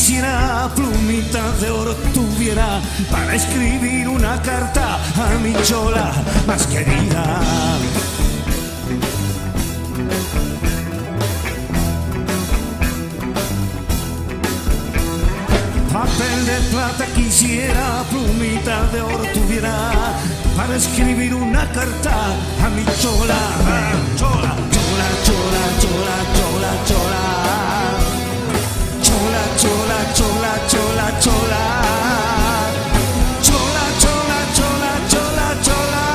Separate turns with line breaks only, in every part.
quisiera plumita de oro tuviera para escribir una carta a mi chola más querida. Papel de plata quisiera, plumita de oro tuviera para escribir una carta a mi chola. Chola, chola, chola, chola, chola, chola. Chola, chola, chola, chola, chola. Chola, chola, chola, chola, chola.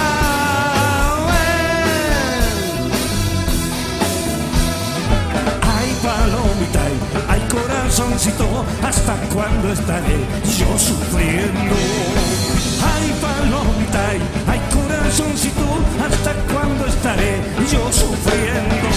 Ay, palomita, ay, corazoncito, ¿hasta cuándo estaré yo sufriendo? Ay, palomita, ay, corazoncito, ¿hasta cuándo estaré yo sufriendo?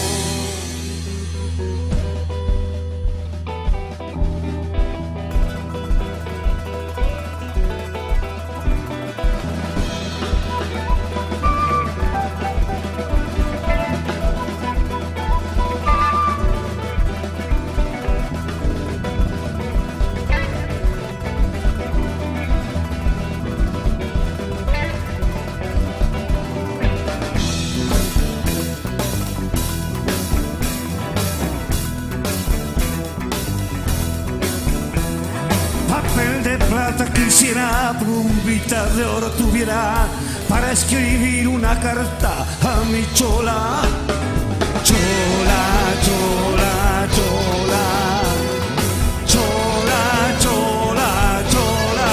Papel de plata quisiera, plumita de oro tuviera para escribir una carta a mi chola. Chola, chola, chola. Chola, chola, chola.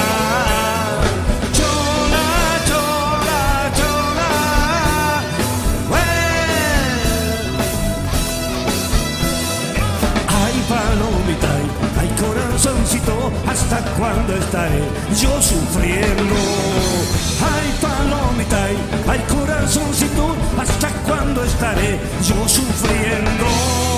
Chola, chola, chola. Ay, palomita, ay, corazoncito, ¿hasta cuándo estaré yo sufriendo? Ay, palomita, ay, corazoncito, ¿hasta cuándo estaré yo sufriendo?